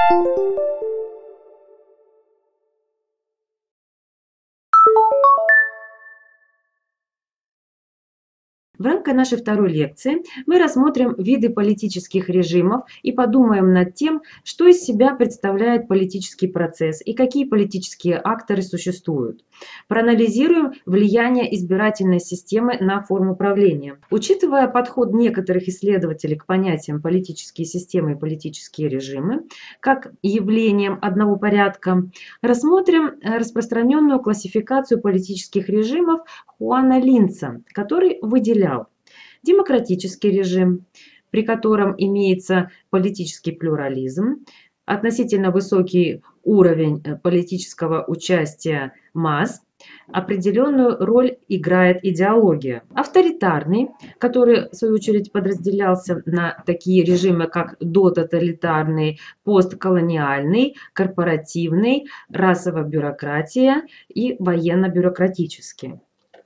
В рамках нашей второй лекции мы рассмотрим виды политических режимов и подумаем над тем, что из себя представляет политический процесс и какие политические акторы существуют. Проанализируем влияние избирательной системы на форму правления. Учитывая подход некоторых исследователей к понятиям политические системы и политические режимы как явлениям одного порядка, рассмотрим распространенную классификацию политических режимов Хуана Линца, который выделял демократический режим, при котором имеется политический плюрализм, относительно высокий уровень политического участия масс, определенную роль играет идеология. Авторитарный, который в свою очередь подразделялся на такие режимы, как дототалитарный, постколониальный, корпоративный, расовая бюрократия и военно-бюрократический.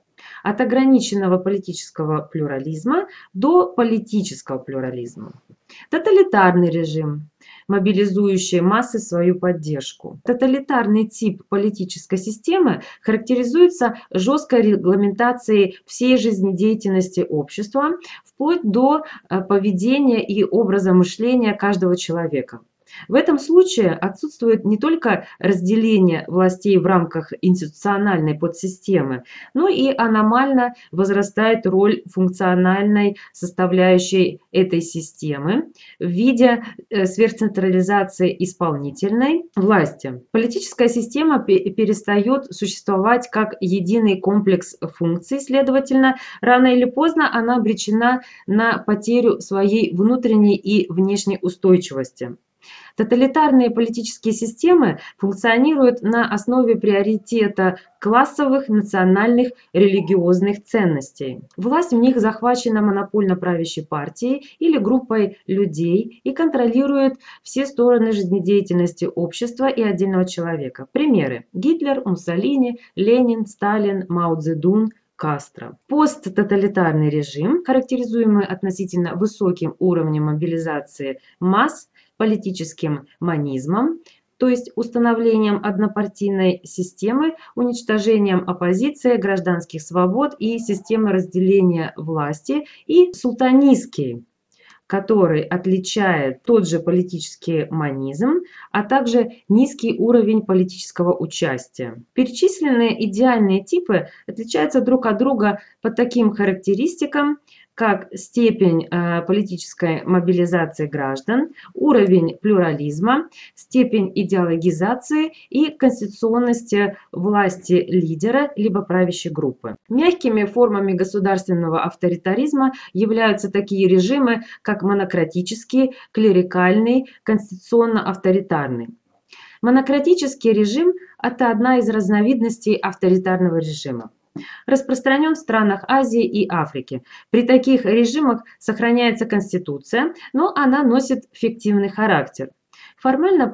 От ограниченного политического плюрализма до политического плюрализма. Тоталитарный режим, мобилизующий массы в свою поддержку. Тоталитарный тип политической системы характеризуется жесткой регламентацией всей жизнедеятельности общества, вплоть до поведения и образа мышления каждого человека. В этом случае отсутствует не только разделение властей в рамках институциональной подсистемы, но и аномально возрастает роль функциональной составляющей этой системы в виде сверхцентрализации исполнительной власти. Политическая система перестает существовать как единый комплекс функций, следовательно, рано или поздно она обречена на потерю своей внутренней и внешней устойчивости. Тоталитарные политические системы функционируют на основе приоритета классовых, национальных, религиозных ценностей. Власть в них захвачена монопольно правящей партией или группой людей и контролирует все стороны жизнедеятельности общества и отдельного человека. Примеры: Гитлер, Муссолини, Ленин, Сталин, Мао Цзэдун, Кастро. Посттоталитарный режим, характеризуемый относительно высоким уровнем мобилизации масс, политическим манизмом, то есть установлением однопартийной системы, уничтожением оппозиции, гражданских свобод и системы разделения власти, и султанистский, который отличает тот же политический манизм, а также низкий уровень политического участия. Перечисленные идеальные типы отличаются друг от друга по таким характеристикам, как степень политической мобилизации граждан, уровень плюрализма, степень идеологизации и конституционности власти лидера либо правящей группы. Мягкими формами государственного авторитаризма являются такие режимы, как монократический, клерикальный, конституционно-авторитарный. Монократический режим – это одна из разновидностей авторитарного режима. Распространен в странах Азии и Африки. При таких режимах сохраняется конституция, но она носит фиктивный характер. Формально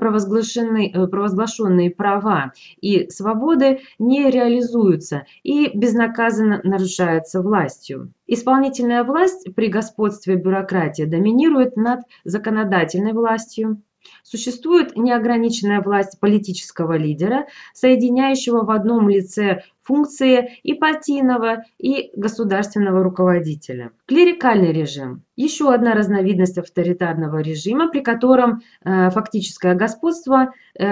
провозглашенные права и свободы не реализуются и безнаказанно нарушаются властью. Исполнительная власть при господстве бюрократии доминирует над законодательной властью. Существует неограниченная власть политического лидера, соединяющего в одном лице функции и партийного, и государственного руководителя. Клерикальный режим – еще одна разновидность авторитарного режима, при котором фактическое господство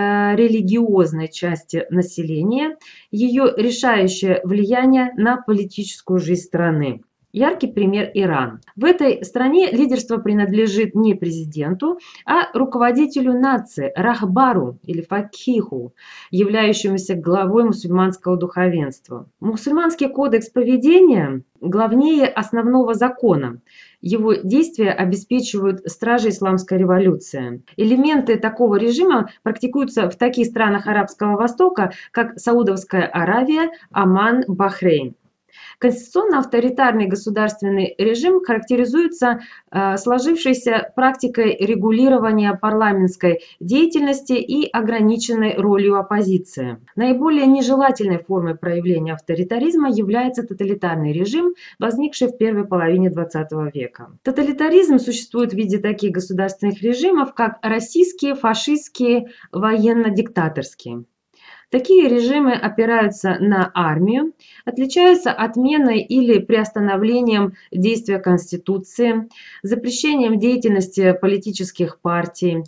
религиозной части населения, ее решающее влияние на политическую жизнь страны. Яркий пример – Иран. В этой стране лидерство принадлежит не президенту, а руководителю нации, рахбару или факиху, являющемуся главой мусульманского духовенства. Мусульманский кодекс поведения главнее основного закона. Его действия обеспечивают стражи исламской революции. Элементы такого режима практикуются в таких странах Арабского Востока, как Саудовская Аравия, Оман, Бахрейн. Конституционно-авторитарный государственный режим характеризуется сложившейся практикой регулирования парламентской деятельности и ограниченной ролью оппозиции. Наиболее нежелательной формой проявления авторитаризма является тоталитарный режим, возникший в первой половине XX века. Тоталитаризм существует в виде таких государственных режимов, как российские, фашистские, военно-диктаторские. Такие режимы опираются на армию, отличаются отменой или приостановлением действия Конституции, запрещением деятельности политических партий,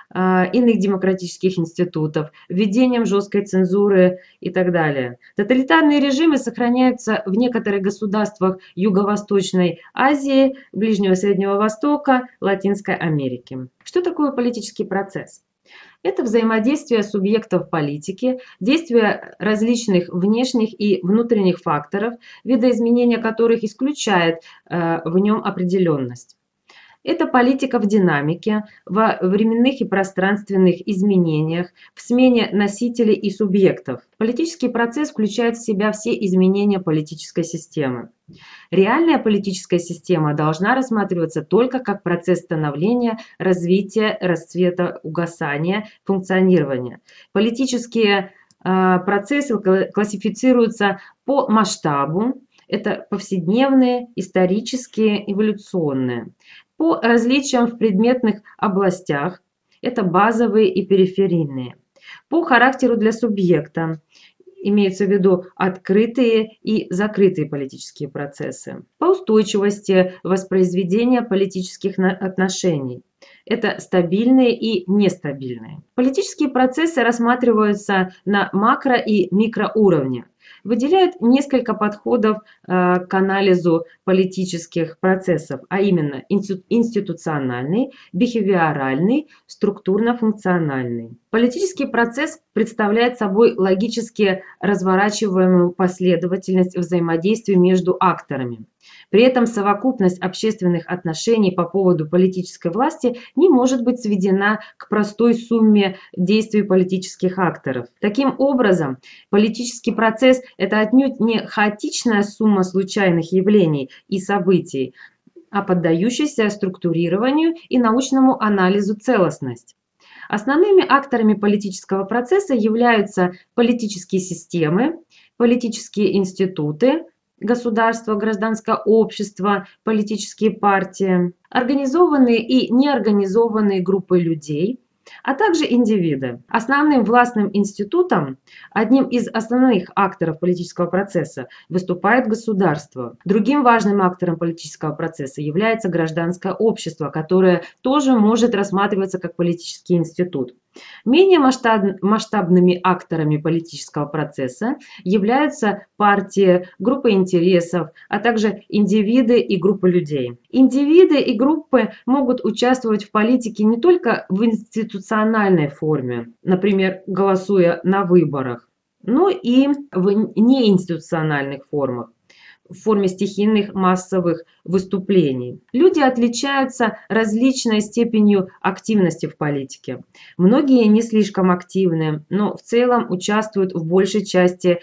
иных демократических институтов, введением жесткой цензуры и так далее. Тоталитарные режимы сохраняются в некоторых государствах Юго-Восточной Азии, Ближнего и Среднего Востока, Латинской Америки. Что такое политический процесс? Это взаимодействие субъектов политики, действие различных внешних и внутренних факторов, видоизменения которых исключает в нем определенность. Это политика в динамике, во временных и пространственных изменениях, в смене носителей и субъектов. Политический процесс включает в себя все изменения политической системы. Реальная политическая система должна рассматриваться только как процесс становления, развития, расцвета, угасания, функционирования. Политические процессы классифицируются по масштабу. Это повседневные, исторические, эволюционные. По различиям в предметных областях, это базовые и периферийные. По характеру для субъекта, имеются в виду открытые и закрытые политические процессы. По устойчивости воспроизведения политических отношений. Это стабильные и нестабильные. Политические процессы рассматриваются на макро- и микроуровне. Выделяют несколько подходов к анализу политических процессов, а именно институциональный, бихевиоральный, структурно-функциональный. Политический процесс представляет собой логически разворачиваемую последовательность взаимодействия между акторами. При этом совокупность общественных отношений по поводу политической власти не может быть сведена к простой сумме действий политических акторов. Таким образом, политический процесс – это отнюдь не хаотичная сумма случайных явлений и событий, а поддающаяся структурированию и научному анализу целостность. Основными акторами политического процесса являются политические системы, политические институты, государство, гражданское общество, политические партии, организованные и неорганизованные группы людей, а также индивиды. Основным властным институтом, одним из основных акторов политического процесса, выступает государство. Другим важным актором политического процесса является гражданское общество, которое тоже может рассматриваться как политический институт. Менее масштабными акторами политического процесса являются партии, группы интересов, а также индивиды и группы людей. Индивиды и группы могут участвовать в политике не только в институциональной форме, например, голосуя на выборах, но и в неинституциональных формах, в форме стихийных массовых выступлений. Люди отличаются различной степенью активности в политике. Многие не слишком активны, но в целом участвуют в большей части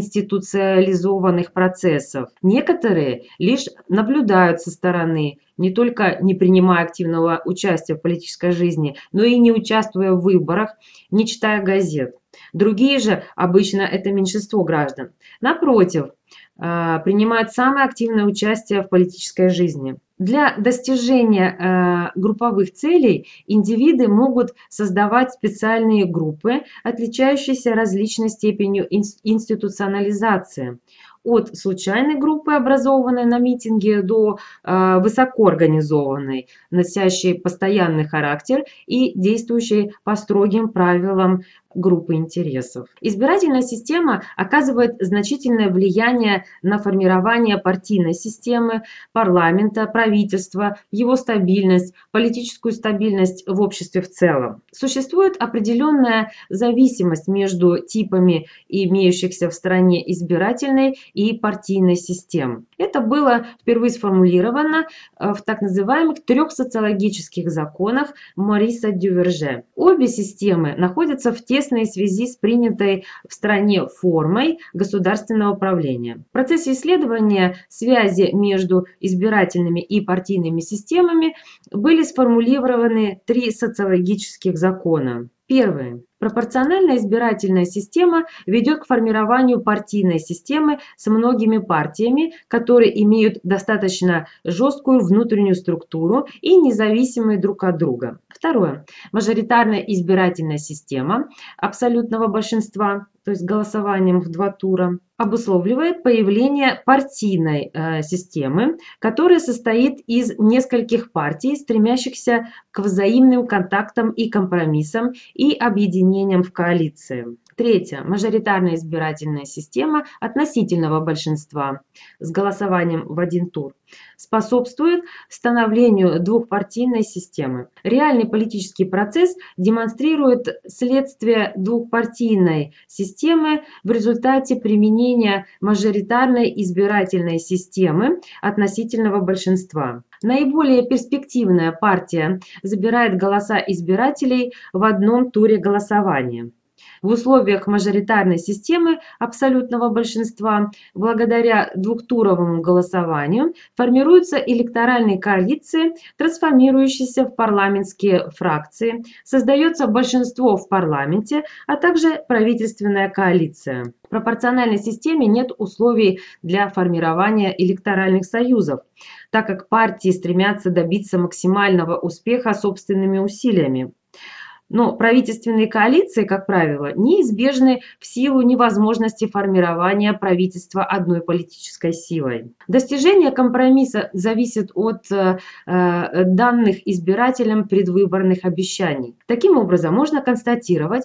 институциализованных процессов. Некоторые лишь наблюдают со стороны, не только не принимая активного участия в политической жизни, но и не участвуя в выборах, не читая газет. Другие же, обычно это меньшинство граждан, напротив, принимают самое активное участие в политической жизни. Для достижения групповых целей индивиды могут создавать специальные группы, отличающиеся различной степенью институционализации. От случайной группы, образованной на митинге, до высокоорганизованной, носящей постоянный характер и действующей по строгим правилам группы интересов. Избирательная система оказывает значительное влияние на формирование партийной системы, парламента, правительства, его стабильность, политическую стабильность в обществе в целом. Существует определенная зависимость между типами имеющихся в стране избирательной и партийной систем. Это было впервые сформулировано в так называемых 3 социологических законах Мориса Дюверже. Обе системы находятся в тесном тесной связи с принятой в стране формой государственного правления. В процессе исследования связи между избирательными и партийными системами были сформулированы 3 социологических закона. Первый. Пропорциональная избирательная система ведет к формированию партийной системы с многими партиями, которые имеют достаточно жесткую внутреннюю структуру и независимые друг от друга. Второе. Мажоритарная избирательная система абсолютного большинства, то есть голосованием в 2 тура, обусловливает появление партийной системы, которая состоит из нескольких партий, стремящихся к взаимным контактам и компромиссам и объединениям в коалиции. Третье. Мажоритарная избирательная система относительного большинства с голосованием в 1 тур способствует становлению двухпартийной системы. Реальный политический процесс демонстрирует следствие двухпартийной системы в результате применения мажоритарной избирательной системы относительного большинства. Наиболее перспективная партия забирает голоса избирателей в 1 туре голосования. В условиях мажоритарной системы абсолютного большинства, благодаря двухтуровому голосованию, формируются электоральные коалиции, трансформирующиеся в парламентские фракции, создается большинство в парламенте, а также правительственная коалиция. В пропорциональной системе нет условий для формирования электоральных союзов, так как партии стремятся добиться максимального успеха собственными усилиями. Но правительственные коалиции, как правило, неизбежны в силу невозможности формирования правительства одной политической силой. Достижение компромисса зависит от данных избирателям предвыборных обещаний. Таким образом, можно констатировать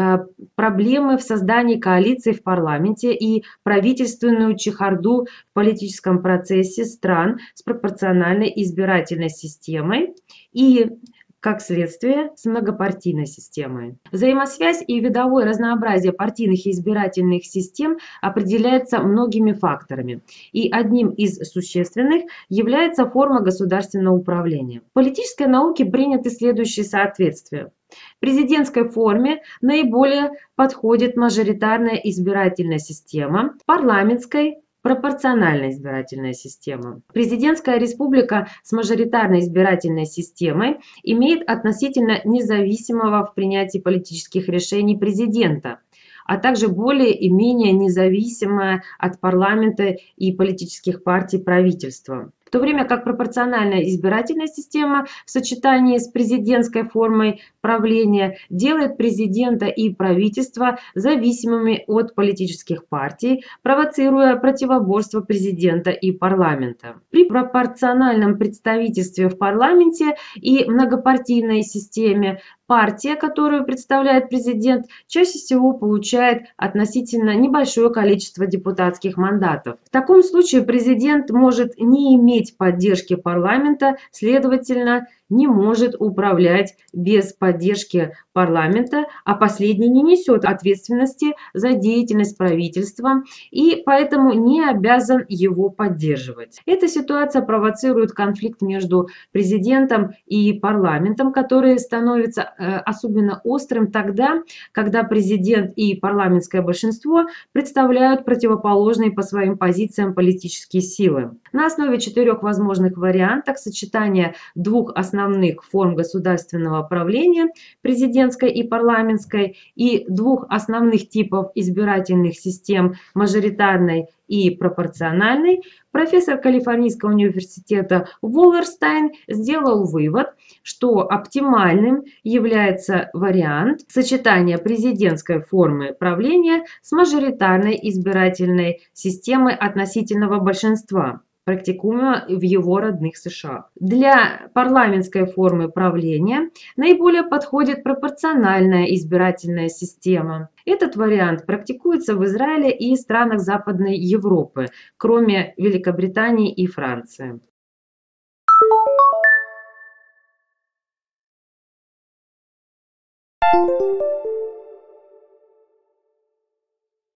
проблемы в создании коалиций в парламенте и правительственную чехарду в политическом процессе стран с пропорциональной избирательной системой и, как следствие, с многопартийной системой. Взаимосвязь и видовое разнообразие партийных и избирательных систем определяется многими факторами, и одним из существенных является форма государственного управления. В политической науке приняты следующие соответствия. В президентской форме наиболее подходит мажоритарная избирательная система, в парламентской – пропорциональная избирательная система. Президентская республика с мажоритарной избирательной системой имеет относительно независимого в принятии политических решений президента, а также более и менее независимое от парламента и политических партий правительство. В то время как пропорциональная избирательная система в сочетании с президентской формой правления делает президента и правительство зависимыми от политических партий, провоцируя противоборство президента и парламента. При пропорциональном представительстве в парламенте и многопартийной системе партия, которую представляет президент, чаще всего получает относительно небольшое количество депутатских мандатов. В таком случае президент может не иметь поддержки парламента, следовательно, не может управлять без поддержки парламента, а последний не несет ответственности за деятельность правительства и поэтому не обязан его поддерживать. Эта ситуация провоцирует конфликт между президентом и парламентом, который становится особенно острым тогда, когда президент и парламентское большинство представляют противоположные по своим позициям политические силы. На основе 4 возможных вариантов сочетания 2 основных форм государственного правления, президентской и парламентской, и 2 основных типов избирательных систем, мажоритарной и пропорциональной, профессор Калифорнийского университета Воллерстайн сделал вывод, что оптимальным является вариант сочетания президентской формы правления с мажоритарной избирательной системой относительного большинства, практикуемого в его родных США. Для парламентской формы правления наиболее подходит пропорциональная избирательная система. Этот вариант практикуется в Израиле и странах Западной Европы, кроме Великобритании и Франции.